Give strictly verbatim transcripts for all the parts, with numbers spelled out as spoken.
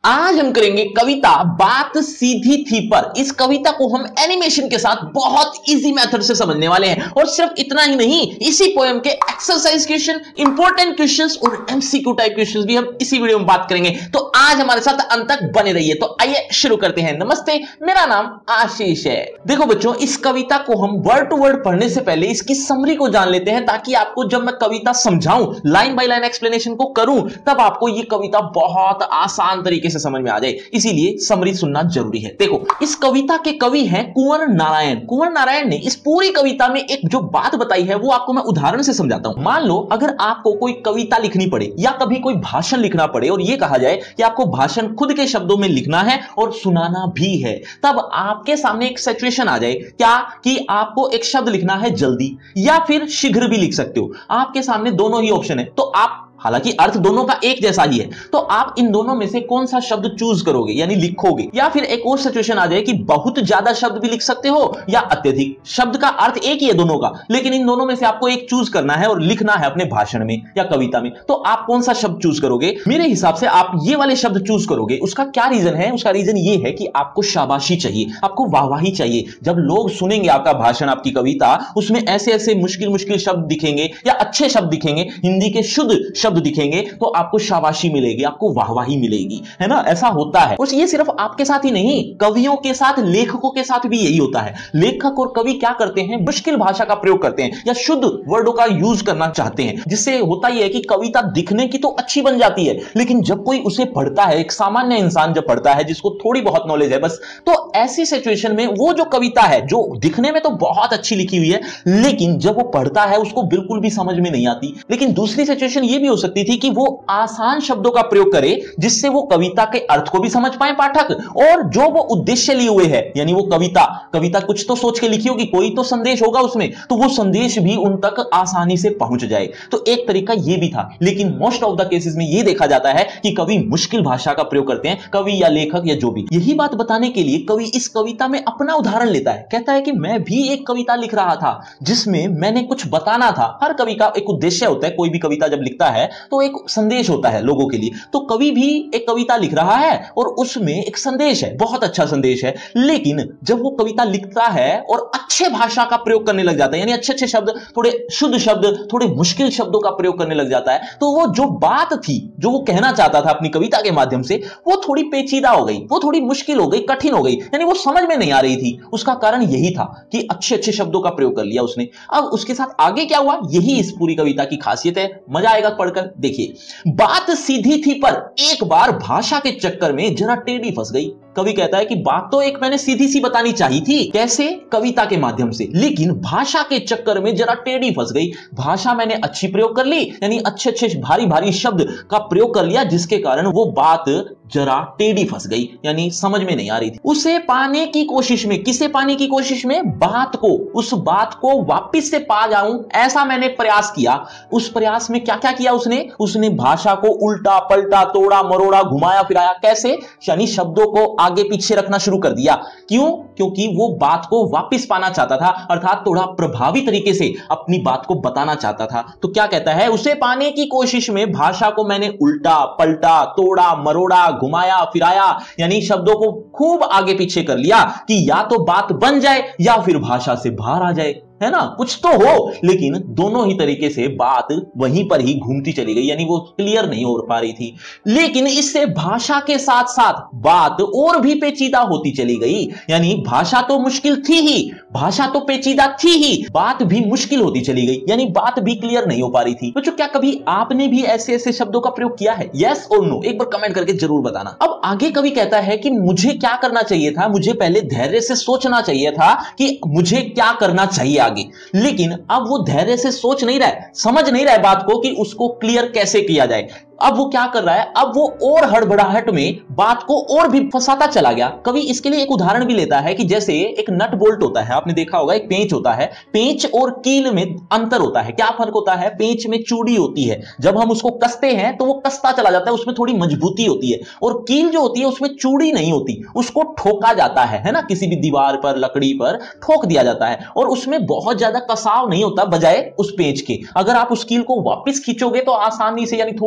आज हम करेंगे कविता बात सीधी थी पर। इस कविता को हम एनिमेशन के साथ बहुत इजी मेथड से समझने वाले हैं। और सिर्फ इतना ही नहीं, इसी पोएम के एक्सरसाइज क्वेश्चन, इंपॉर्टेंट क्वेश्चंस और एमसीक्यू टाइप क्वेश्चंस भी हम इसी वीडियो में बात करेंगे। तो आज हमारे साथ अंत तक बने रहिए। तो आइए शुरू करते हैं। नमस्ते, मेरा नाम आशीष है। देखो बच्चों, इस कविता को हम वर्ड टू वर्ड पढ़ने से पहले इसकी समरी को जान लेते हैं, ताकि आपको जब मैं कविता समझाऊं, लाइन बाय लाइन एक्सप्लेनेशन को करूं, तब आपको यह कविता बहुत आसान तरीके से समझ में आ जाए। इसीलिए समरी सुनना जरूरी है। देखो, इस कविता के कवि हैं कुंवर नारायण। कुंवर नारायण ने इस पूरी कविता में एक जो बात बताई है वो आपको मैं उदाहरण से समझाता हूं। मान लो अगर आपको कोई कविता लिखनी पड़े या कभी कोई भाषण लिखना पड़े और यह कहा जाए कि आपको भाषण खुद के शब्दों में लिखना है और सुनाना भी है, तब आपके सामने एक सिचुएशन आ जाए क्या कि आपको एक शब्द लिखना है जल्दी या फिर शीघ्र भी लिख सकते हो। आपके सामने दोनों ही ऑप्शन है, तो आप, हालांकि अर्थ दोनों का एक जैसा ही है, तो आप इन दोनों में से कौन सा शब्द चूज करोगे यानी लिखोगे। या फिर एक और सिचुएशन आ जाए कि बहुत ज्यादा शब्द भी लिख सकते हो या अत्यधिक। शब्द का अर्थ एक ही है दोनों का, लेकिन इन दोनों में से आपको एक चूज करना है और लिखना है अपने भाषण में या कविता में। तो आप कौन सा शब्द चूज करोगे? मेरे हिसाब से आप ये वाले शब्द चूज करोगे। उसका क्या रीजन है? उसका रीजन ये है कि आपको शाबाशी चाहिए, आपको वाहवाही चाहिए। जब लोग सुनेंगे आपका भाषण, आपकी कविता, उसमें ऐसे ऐसे मुश्किल मुश्किल शब्द दिखेंगे या अच्छे शब्द दिखेंगे, हिंदी के शुद्ध शब्द दिखेंगे, तो आपको शाबाशी मिलेगी, आपको वाहवाही मिलेगी, है ना। ऐसा होता है। और ये सिर्फ आपके साथ ही नहीं, कवियों के साथ, लेखकों के साथ भी यही होता है। लेखक और कवि क्या करते हैं? मुश्किल भाषा का प्रयोग करते हैं या शुद्ध वर्डों का यूज करना चाहते हैं, जिससे होता यह है कि कविता दिखने की तो अच्छी बन जाती है, लेकिन जब कोई उसे पढ़ता है, एक सामान्य इंसान जब पढ़ता है जिसको थोड़ी बहुत नॉलेज है बस, तो ऐसी सिचुएशन में वो जो कविता है जो दिखने में तो बहुत अच्छी लिखी हुई है, लेकिन जब वो पढ़ता है उसको बिल्कुल भी समझ में नहीं आती। लेकिन दूसरी सिचुएशन ये भी हो सकती थी कि वो आसान शब्दों का प्रयोग करे, जिससे वो कविता के अर्थ को भी समझ पाए पाठक, और जो वो उद्देश्य लिए हुए है, यानी वो कविता कविता कुछ तो सोच के लिखी होगी, कोई तो संदेश होगा उसमें, तो वो संदेश भी उन तक आसानी से पहुंच जाए। तो एक तरीका ये भी था। लेकिन मोस्ट ऑफ द केसेस में ये देखा जाता है कि कवि मुश्किल भाषा का प्रयोग करते हैं, कवि या लेखक या जो भी। यही बात बताने के लिए कवि इस कविता में अपना उदाहरण लेता है। कहता है कि मैं भी एक कविता लिख रहा था जिसमें मैंने कुछ बताना था। हर कवि का एक उद्देश्य होता है। कोई भी कविता जब लिखता है तो एक संदेश होता है लोगों के लिए। तो कवि भी एक कविता लिख रहा है और उसमें एक संदेश है, बहुत अच्छा संदेश है। लेकिन जब वो कविता लिखता है और अच्छे भाषा का प्रयोग करने लग जाता है, यानी अच्छे अच्छे शब्द, थोड़े शुद्ध शब्द, थोड़े मुश्किल शब्दों का प्रयोग करने लग जाता है, तो वो जो बात थी, जो वो कहना चाहता था अपनी कविता के माध्यम से, वो थोड़ी पेचीदा हो गई, वो थोड़ी मुश्किल हो गई, कठिन हो गई, यानी वो समझ में नहीं आ रही थी। उसका कारण यही था कि अच्छे अच्छे शब्दों का प्रयोग कर लिया उसने। अब उसके साथ आगे क्या हुआ, यही इस पूरी कविता की खासियत है। मजा आएगा पढ़कर। देखिए, बात सीधी थी पर एक बार भाषा के चक्कर में जरा टेढ़ी फंस गई। कवि कहता है कि बात तो एक मैंने सीधी सी बतानी चाहिए थी, कैसे? कविता के माध्यम से, लेकिन भाषा के चक्कर में जरा टेढ़ी फंस गई। भाषा मैंने अच्छी प्रयोग कर ली, यानी अच्छे अच्छे भारी भारी शब्द का प्रयोग कर लिया, जिसके कारण वो बात जरा टेढ़ी फंस गई, यानी समझ में नहीं आ रही थी। उसे पाने की कोशिश में, किसे पाने की कोशिश में? बात को, उस बात को वापिस से पा जाऊं, ऐसा मैंने प्रयास किया। उस प्रयास में क्या क्या किया उसने? उसने भाषा को उल्टा पलटा, तोड़ा मरोड़ा, घुमाया फिराया। कैसे? यानी शब्दों को आगे पीछे रखना शुरू कर दिया। क्यों? क्योंकि वो बात को वापस पाना चाहता था, अर्थात थोड़ा प्रभावी तरीके से अपनी बात को बताना चाहता था। तो क्या कहता है? उसे पाने की कोशिश में भाषा को मैंने उल्टा पलटा, तोड़ा मरोड़ा, घुमाया फिराया, यानी शब्दों को खूब आगे पीछे कर लिया कि या तो बात बन जाए या फिर भाषा से बाहर आ जाए, है ना, कुछ तो हो। लेकिन दोनों ही तरीके से बात वहीं पर ही घूमती चली गई, यानी वो क्लियर नहीं हो पा रही थी। लेकिन इससे भाषा के साथ साथ बात और भी पेचीदा होती चली गई, यानी भाषा तो मुश्किल थी ही, भाषा तो पेचीदा थी ही, बात भी मुश्किल होती चली गई, यानी बात भी क्लियर नहीं हो पा रही थी। तो क्या कभी आपने भी ऐसे ऐसे शब्दों का प्रयोग किया है? यस और नो, एक बार कमेंट करके जरूर बताना। अब आगे कवि कहता है कि मुझे क्या करना चाहिए था? मुझे पहले धैर्य से सोचना चाहिए था कि मुझे क्या करना चाहिए आगे। लेकिन अब वो धैर्य से सोच नहीं रहा है, समझ नहीं रहा है बात को कि उसको क्लियर कैसे किया जाए। अब वो क्या कर रहा है? अब वो और हड़बड़ाहट में बात को और भी फंसाता चला गया। कवि इसके लिए एक उदाहरण भी लेता है कि जैसे एक नट बोल्ट होता है, आपने देखा होगा, एक पेंच होता है, पेंच और कील में अंतर होता है। क्या फर्क होता है? पेंच में चूड़ी होती है, जब हम उसको कसते हैं तो वो कसता चला जाता है, उसमें थोड़ी मजबूती होती है। और कील जो होती है उसमें चूड़ी नहीं होती, उसको ठोका जाता है, है ना, किसी भी दीवार पर, लकड़ी पर ठोक दिया जाता है, और उसमें बहुत ज्यादा कसाव नहीं होता बजाय उस पेंच के। अगर आप उस कील को वापस खींचोगे तो आसानी से, यानी थोड़ा सा जोर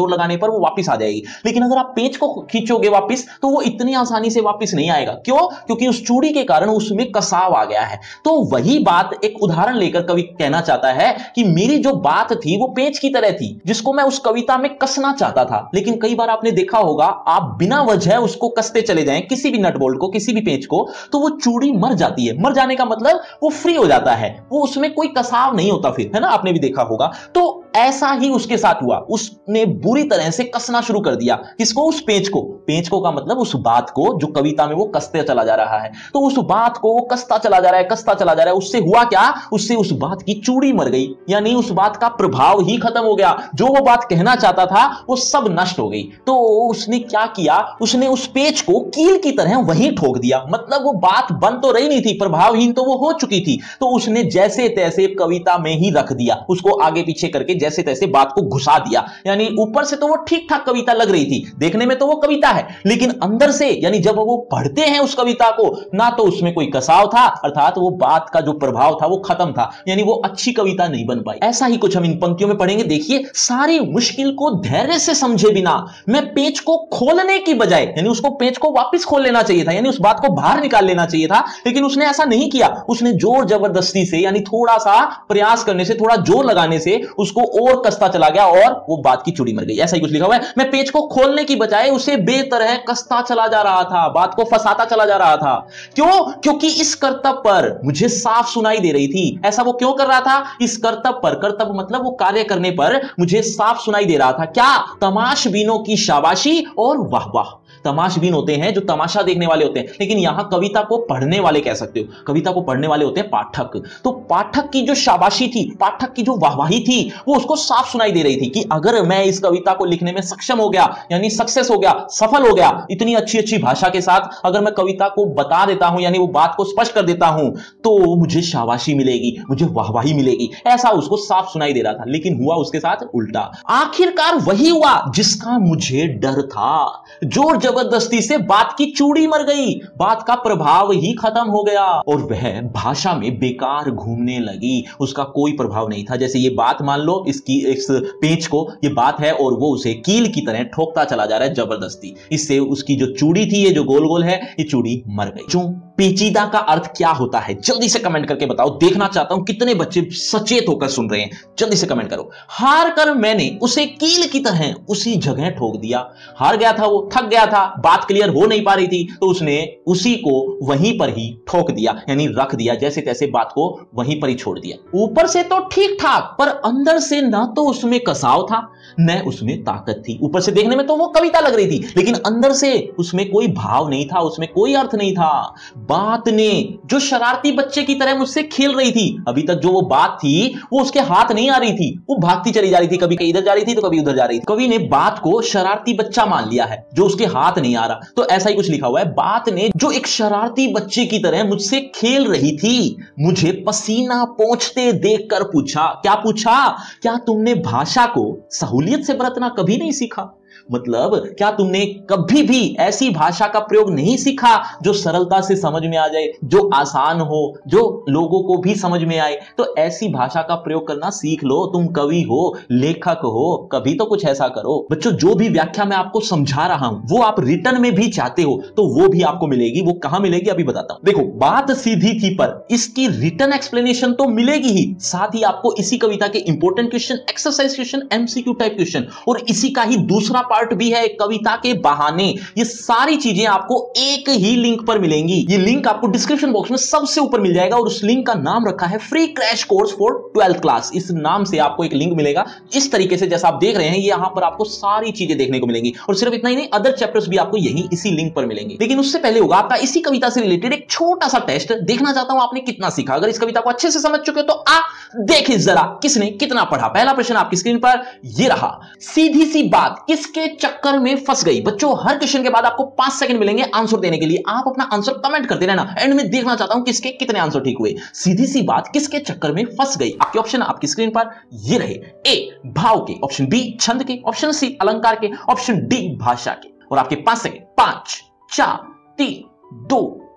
जोर लगाने पर वो वापस आ जाएगी। लेकिन अगर आप पेंच को खींचोगे वापस तो वो इतनी आसानी से वापस नहीं आएगा। क्यों? क्योंकि उस चूड़ी के कारण उसमें कसाव आ गया है। तो वही बात एक उदाहरण लेकर कवि कहना चाहता है कि मेरी जो बात थी वो पेंच की तरह थी जिसको मैं उस कविता में कसना चाहता था। लेकिन कई बार आपने देखा होगा, आप बिना वजह उसको कसते चले जाएं, किसी भी नट बोल्ट को, किसी भी पेंच को, तो वो चूड़ी मर जाती है। मर जाने का मतलब वो फ्री हो जाता है, वो उसमें कोई कसाव नहीं होता फिर, है ना? आपने भी देखा होगा। तो ऐसा ही उसके साथ हुआ, उसने बुरी तरह से कसना शुरू कर दिया। किसको? उस पेंच को। पेंच को का मतलब उस बात को जो कविता में वो कसते चला जा रहा है। तो उस बात को वो कसता चला जा रहा है, कसता चला जा रहा है। उससे हुआ क्या? उससे उस बात की चूड़ी मर गई, यानी उस बात का प्रभाव ही खत्म हो गया। जो वो बात कहना चाहता था वो सब नष्ट हो गई। तो उसने क्या किया? उसने उस पेंच को कील की तरह वहीं ठोक दिया। मतलब वो बात बन तो रही नहीं थी, प्रभावहीन तो वो हो चुकी थी। तो उसने जैसे तैसे कविता में ही रख दिया, उसको आगे पीछे करके जैसे तैसे बात को घुसा दिया। यानी ऊपर से तो वो ठीक ठाक कविता लग रही थी, देखने में तो वो कविता है, लेकिन अंदर से, यानी जब वो पढ़ते हैं उस कविता को, ना तो उसमें कोई कसाव था, अर्थात वो बात का जो प्रभाव था वो खत्म था, यानी वो अच्छी कविता नहीं बन पाई। ऐसा ही कुछ हम इन पंक्तियों में पढ़ेंगे। देखिए, सारी मुश्किल को धैर्य से समझे बिना मैं पेंच को खोलने की बजाय, यानी उसको पेंच को वापस खोल लेना चाहिए था, यानी उस बात को बाहर निकाल लेना चाहिए था, लेकिन उसने ऐसा नहीं किया। उसने जोर जबरदस्ती से, यानी थोड़ा सा प्रयास करने से, थोड़ा जोर लगाने से उसको और कसता चला गया और वो बात की चूड़ी मर गई। ऐसा ही कुछ लिखा हुआ है। मैं पेंच को खोलने की बजाय उसे बेतरह कसता चला जा रहा था, बात को फंसाता चला जा रहा था। क्यों? क्योंकि इस कर्तव्य पर मुझे साफ सुनाई दे रही थी। ऐसा वो क्यों कर रहा था? इस कर्तव्य पर, कर्तव्य मतलब वो कार्य करने पर मुझे साफ सुनाई दे रहा था। क्या? तमाशबीनों की शाबाशी और वाह वाह। तमाशबीन होते हैं जो तमाशा देखने वाले होते हैं, लेकिन यहां कविता को पढ़ने वाले कह सकते हो। कविता को पढ़ने वाले होते हैं पाठक। तो पाठक की जो शाबाशी थी, पाठक की जो वाहवाही थी, वो उसको साफ सुनाई दे रही थी कि अगर मैं इस कविता को लिखने में सक्षम हो गया, यानी सक्सेस हो गया, सफल हो गया, इतनी अच्छी अच्छी भाषा के साथ अगर मैं कविता को बता देता हूं, यानी वो बात को स्पष्ट कर देता हूं, तो मुझे शाबाशी मिलेगी, मुझे वाहवाही मिलेगी। ऐसा उसको साफ सुनाई दे रहा था, लेकिन हुआ उसके साथ उल्टा। आखिरकार वही हुआ जिसका मुझे डर था। जोर जबरदस्ती से बात की चूड़ी मर गई, बात का प्रभाव ही खत्म हो गया और वह भाषा में बेकार घूमने लगी। उसका कोई प्रभाव नहीं था। जैसे ये बात, मान लो इसकी, इस पेंच को ये बात है और वो उसे कील की तरह ठोकता चला जा रहा है जबरदस्ती। इससे उसकी जो चूड़ी थी, ये जो गोल गोल है, ये चूड़ी मर गई। क्यों? पेचीदा का अर्थ क्या होता है? जल्दी से कमेंट करके बताओ। देखना चाहता हूं कितने बच्चे सचेत होकर सुन रहे हैं। जल्दी से कमेंट करो। हार कर मैंने उसे कील की तरह उसी जगह ठोक दिया। हार गया था, वो थक गया था, बात क्लियर हो नहीं पा रही थी, तो उसने उसी को वहीं पर ही ठोक दिया, यानी रख दिया, जैसे तैसे बात को वहीं पर ही छोड़ दिया। ऊपर से तो ठीक ठाक, पर अंदर से ना तो उसमें कसाव था, न उसमें ताकत थी। ऊपर से देखने में तो वो कविता लग रही थी, लेकिन अंदर से उसमें कोई भाव नहीं था, उसमें कोई अर्थ नहीं था। बात ने, जो शरारती बच्चे की तरह मुझसे खेल रही थी, अभी तक जो वो बात थी वो उसके हाथ नहीं आ रही थी, वो भागती चली जा रही थी, कभी इधर जा रही थी तो कभी उधर जा रही थी। कवि ने बात को शरारती बच्चा मान लिया है जो उसके हाथ नहीं आ रहा। तो ऐसा ही कुछ लिखा हुआ है। बात ने, जो एक शरारती बच्चे की तरह मुझसे खेल रही थी, मुझे पसीना पोंछते देखकर पूछा। क्या पूछा? क्या तुमने भाषा को सहूलियत से बरतना कभी नहीं सीखा? मतलब क्या तुमने कभी भी ऐसी भाषा का प्रयोग नहीं सीखा जो सरलता से समझ में आ जाए, जो आसान हो, जो लोगों को भी समझ में आए? तो ऐसी भाषा का प्रयोग करना सीख लो। तुम कवि हो, लेखक हो, कभी तो कुछ ऐसा करो। बच्चों, जो भी व्याख्या मैं आपको समझा रहा हूं वो आप रिटर्न में भी चाहते हो तो वो भी आपको मिलेगी। वो कहां मिलेगी अभी बताता हूं। देखो, बात सीधी थी पर इसकी रिटर्न एक्सप्लेनेशन तो मिलेगी ही, साथ ही आपको इसी कविता के important question, exercise question, MCQ type question और इसी का ही दूसरा पार्ट भी है, कविता के बहाने। ये सारी चीजें आपको एक ही लिंक पर मिलेंगी। ये लिंक आपको डिस्क्रिप्शन बॉक्स में सबसे ऊपर मिल जाएगा और उस लिंक का नाम रखा है free crash course for twelfth class. इस नाम से आपको एक लिंक मिलेगा। इस तरीके से जैसा आप देख रहे हैं, ये यहां पर आपको सारी चीजें देखने को मिलेंगी और सिर्फ इतना ही नहीं, अदर चैप्टर्स भी आपको यही इसी लिंक पर मिलेंगे। लेकिन उससे पहले होगा आपका इसी कविता से रिलेटेड एक छोटा सा टेस्ट। देखना चाहता हूं आपने कितना सीखा। अगर इस कविता को अच्छे से समझ चुके हो तो आ देखिए जरा किसने कितना पढ़ा। पहला प्रश्न आपकी स्क्रीन पर ये रहा। सीधी सी बात किसके चक्कर में फंस गई? बच्चों, हर क्वेश्चन के बाद आपको पांच सेकंड मिलेंगे आंसर देने के लिए। आप अपना आंसर कमेंट करते रहना, एंड में देखना चाहता हूं किसके कितने आंसर ठीक हुए। सीधी सी बात किसके चक्कर में फंस गई? आपके ऑप्शन आपकी स्क्रीन पर ये रहे। ए भाव के, ऑप्शन बी छंद के, ऑप्शन सी अलंकार के, ऑप्शन डी भाषा के। और आपके पांच सेकंड, पांच, चार, तीन, दो,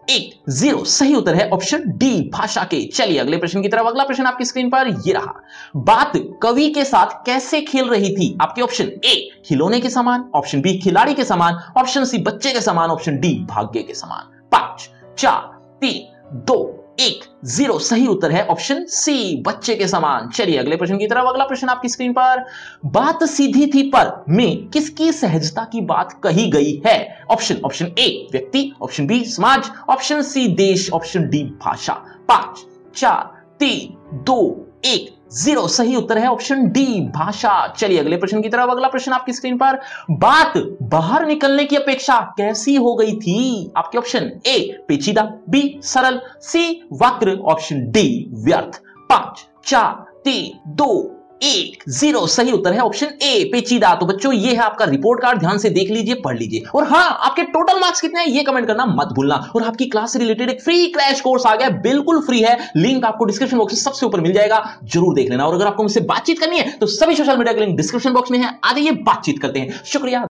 एक जीरो सही उत्तर है ऑप्शन डी भाषा के। चलिए अगले प्रश्न की तरफ। अगला प्रश्न आपकी स्क्रीन पर ये रहा। बात कवि के साथ कैसे खेल रही थी? आपके ऑप्शन ए खिलौने के समान, ऑप्शन बी खिलाड़ी के समान, ऑप्शन सी बच्चे के समान, ऑप्शन डी भाग्य के समान। पांच चार तीन दो एक जीरो सही उत्तर है ऑप्शन सी बच्चे के समान। चलिए अगले प्रश्न की तरफ। अगला प्रश्न आपकी स्क्रीन पर। बात सीधी थी पर में किसकी सहजता की बात कही गई है? ऑप्शन ऑप्शन ए व्यक्ति, ऑप्शन बी समाज, ऑप्शन सी देश, ऑप्शन डी भाषा। पांच चार तीन दो एक जीरो सही उत्तर है ऑप्शन डी भाषा। चलिए अगले प्रश्न की तरफ। अगला प्रश्न आपकी स्क्रीन पर। बात बाहर निकलने की अपेक्षा कैसी हो गई थी? आपके ऑप्शन ए पेचीदा, बी सरल, सी वक्र, ऑप्शन डी व्यर्थ। पांच चार तीन दो एक जीरो सही उत्तर है ऑप्शन ए पेचीदा। तो बच्चों ये है आपका रिपोर्ट कार्ड, ध्यान से देख लीजिए, पढ़ लीजिए। और हाँ, आपके टोटल मार्क्स कितने हैं ये कमेंट करना मत भूलना। और आपकी क्लास से रिलेटेड एक फ्री क्रैश कोर्स आ गया, बिल्कुल फ्री है, लिंक आपको डिस्क्रिप्शन बॉक्स में सबसे ऊपर मिल जाएगा, जरूर देख लेना। और अगर आपको मुझसे बातचीत करनी है तो सभी सोशल मीडिया के लिंक डिस्क्रिप्शन बॉक्स में है, आ जाइए बातचीत करते हैं। शुक्रिया।